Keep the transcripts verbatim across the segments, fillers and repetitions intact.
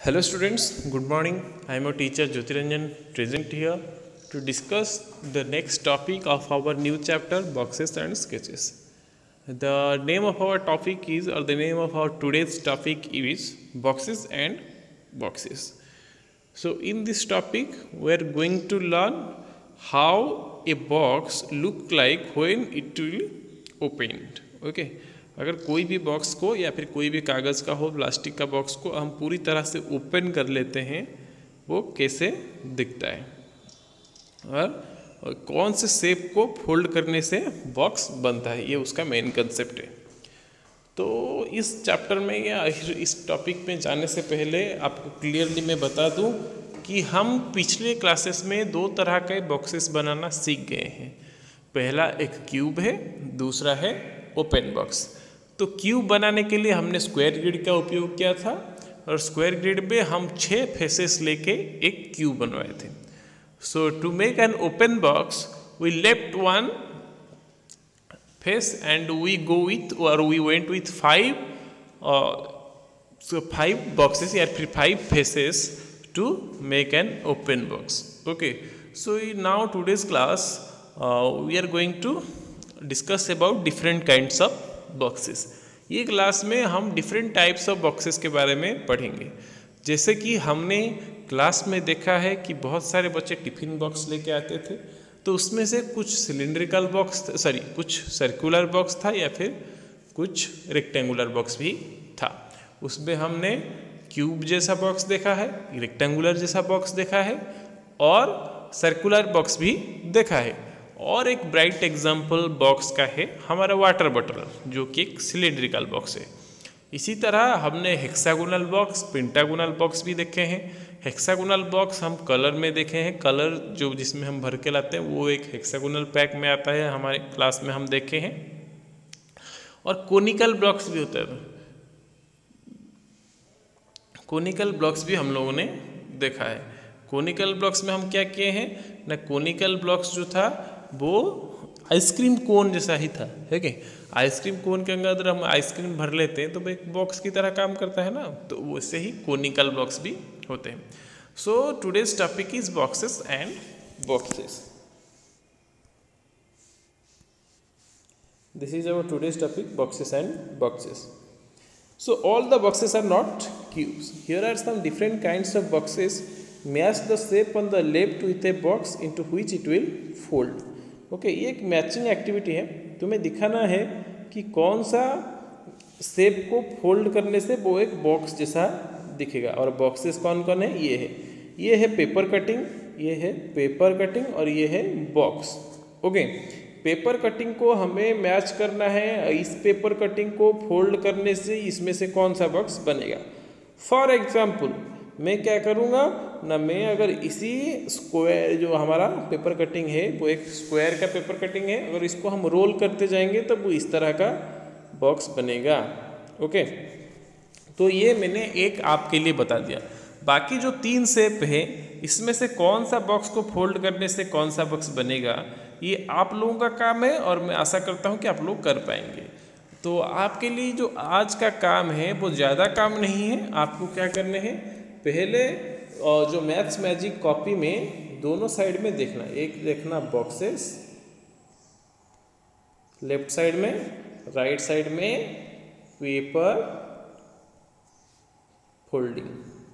Hello students, good morning. I am your teacher Jyotiranjan present here to discuss the next topic of our new chapter boxes and sketches. The name of our topic is or the name of our today's topic is boxes and boxes. So in this topic we are going to learn how a box look like when it will opened. Okay. अगर कोई भी box को या फिर कोई भी कागज़ का हो प्लास्टिक का बॉक्स को हम पूरी तरह से ओपन कर लेते हैं वो कैसे दिखता है और कौन से शेप को फोल्ड करने से बॉक्स बनता है, ये उसका मेन कंसेप्ट है। तो इस चैप्टर में या इस टॉपिक में जाने से पहले आपको क्लियरली मैं बता दूं कि हम पिछले क्लासेस में दो तरह के बॉक्सेस बनाना सीख गए हैं। पहला एक क्यूब है, दूसरा है ओपन बॉक्स। तो क्यूब बनाने के लिए हमने स्क्वायर ग्रिड का उपयोग किया था और स्क्वायर ग्रिड में हम छः फेसेस लेके एक क्यूब बनवाए थे। So to make an open box we left one face and we go with और we went with five so five boxes या फिर five faces to make an open box. Okay, so now today's class we are going to discuss about different kinds of boxes. ये class में हम different types of boxes के बारे में पढ़ेंगे। जैसे कि हमने क्लास में देखा है कि बहुत सारे बच्चे टिफिन बॉक्स लेके आते थे, तो उसमें से कुछ सिलिंड्रिकल बॉक्स सॉरी कुछ सर्कुलर बॉक्स था या फिर कुछ रेक्टेंगुलर बॉक्स भी था। उसमें हमने क्यूब जैसा बॉक्स देखा है, रेक्टेंगुलर जैसा बॉक्स देखा है और सर्कुलर बॉक्स भी देखा है। और एक ब्राइट एग्जाम्पल बॉक्स का है हमारा वाटर बॉटल, जो कि एक सिलिंड्रिकल बॉक्स है। इसी तरह हमने हेक्सागोनल बॉक्स, पेंटागोनल बॉक्स भी देखे हैं। हेक्सागोनल बॉक्स हम कलर में देखे हैं, कलर जो जिसमें हम भर के लाते हैं वो एक हेक्सागोनल पैक में आता है, हमारे क्लास में हम देखे हैं। और कोनिकल ब्लॉक्स भी होता है, कोनिकल ब्लॉक्स भी हम लोगों ने देखा है। कोनिकल ब्लॉक्स में हम क्या किए हैं ना, कोनिकल ब्लॉक्स जो था वो आइसक्रीम कोन जैसा ही था, है कि आइसक्रीम कोन के अंदर हम आइसक्रीम भर लेते हैं तो वो एक बॉक्स की तरह काम करता है ना, तो वैसे ही कोनिकल बॉक्स भी होते हैं। So today's topic is boxes and boxes. This is our today's topic, boxes and boxes. So all the boxes are not cubes. Here are some different kinds of boxes. Match the shape on the left with a box into which it will fold. Okay okay, ये एक matching activity है। तुम्हें दिखाना है कि कौन सा shape को फोल्ड करने से वो एक बॉक्स जैसा दिखेगा। और बॉक्सेस कौन कौन है, ये है ये है पेपर कटिंग, ये है पेपर कटिंग और ये है बॉक्स। ओके, पेपर कटिंग को हमें मैच करना है, इस पेपर कटिंग को फोल्ड करने से इसमें से कौन सा बॉक्स बनेगा। फॉर एग्जाम्पल मैं क्या करूँगा ना, मैं अगर इसी स्क्वायर जो हमारा पेपर कटिंग है वो एक स्क्वायर का पेपर कटिंग है, अगर इसको हम रोल करते जाएंगे तो वो इस तरह का बॉक्स बनेगा। ओके, तो ये मैंने एक आपके लिए बता दिया। बाकी जो तीन शेप है इसमें से कौन सा बॉक्स को फोल्ड करने से कौन सा बॉक्स बनेगा, ये आप लोगों का काम है और मैं आशा करता हूँ कि आप लोग कर पाएंगे। तो आपके लिए जो आज का काम है वो ज़्यादा काम नहीं है। आपको क्या करने हैं, पहले जो मैथ्स मैजिक कॉपी में दोनों साइड में देखना, एक देखना बॉक्सेस लेफ्ट साइड में, राइट साइड में पेपर फोल्डिंग।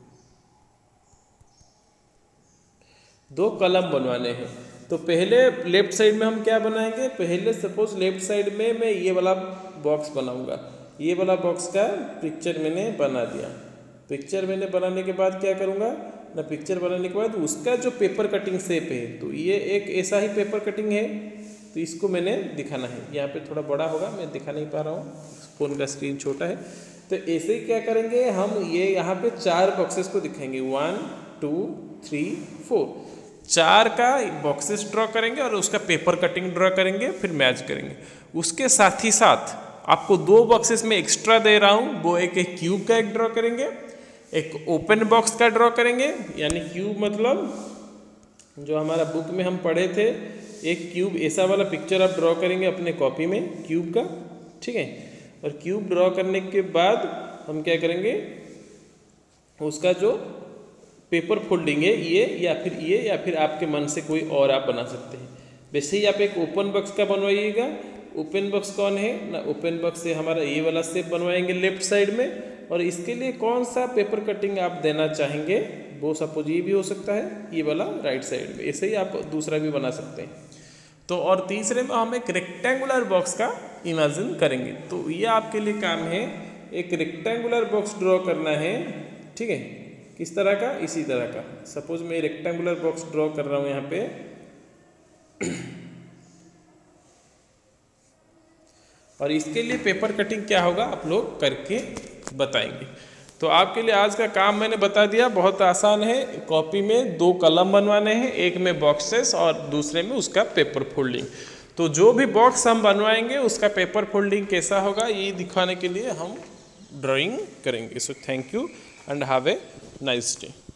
दो कलम बनवाने हैं। तो पहले लेफ्ट साइड में हम क्या बनाएंगे, पहले सपोज लेफ्ट साइड में मैं ये वाला बॉक्स बनाऊंगा। ये वाला बॉक्स का पिक्चर मैंने बना दिया। पिक्चर मैंने बनाने के बाद क्या करूंगा ना, पिक्चर बनाने के बाद उसका जो पेपर कटिंग शेप है, तो ये एक ऐसा ही पेपर कटिंग है, तो इसको मैंने दिखाना है। यहाँ पे थोड़ा बड़ा होगा, मैं दिखा नहीं पा रहा हूँ, फ़ोन का स्क्रीन छोटा है। तो ऐसे ही क्या करेंगे हम, ये यहाँ पे चार बॉक्सेस को दिखाएंगे, वन टू थ्री फोर, चार का बॉक्सेस ड्रॉ करेंगे और उसका पेपर कटिंग ड्रॉ करेंगे, फिर मैच करेंगे। उसके साथ ही साथ आपको दो बॉक्सेस में एक्स्ट्रा दे रहा हूँ, वो एक एक क्यूब का एक ड्रॉ करेंगे, एक ओपन बॉक्स का ड्रॉ करेंगे। यानी क्यूब मतलब जो हमारा बुक में हम पढ़े थे, एक क्यूब ऐसा वाला पिक्चर आप ड्रॉ करेंगे अपने कॉपी में क्यूब का, ठीक है। और क्यूब ड्रॉ करने के बाद हम क्या करेंगे, उसका जो पेपर फोल्डिंग है ये या फिर ये या फिर आपके मन से कोई और आप बना सकते हैं। वैसे ही आप एक ओपन बॉक्स का बनवाइएगा। ओपन बॉक्स कौन है ना, ओपन बॉक्स से हमारा ये वाला शेप बनवाएंगे लेफ्ट साइड में, और इसके लिए कौन सा पेपर कटिंग आप देना चाहेंगे वो सपोज ये भी हो सकता है, ये वाला राइट साइड में। ऐसे ही आप दूसरा भी बना सकते हैं। तो और तीसरे में हम एक रेक्टेंगुलर बॉक्स का इमेजिन करेंगे। तो ये आपके लिए काम है, एक रेक्टेंगुलर बॉक्स ड्रॉ करना है, ठीक है। किस तरह का, इसी तरह का। सपोज मैं रेक्टेंगुलर बॉक्स ड्रॉ कर रहा हूँ यहाँ पे, और इसके लिए पेपर कटिंग क्या होगा आप लोग करके बताएंगे। तो आपके लिए आज का काम मैंने बता दिया, बहुत आसान है। कॉपी में दो कलम बनवाने हैं, एक में बॉक्सेस और दूसरे में उसका पेपर फोल्डिंग। तो जो भी बॉक्स हम बनवाएंगे उसका पेपर फोल्डिंग कैसा होगा ये दिखाने के लिए हम ड्राइंग करेंगे। So thank you and have a nice day.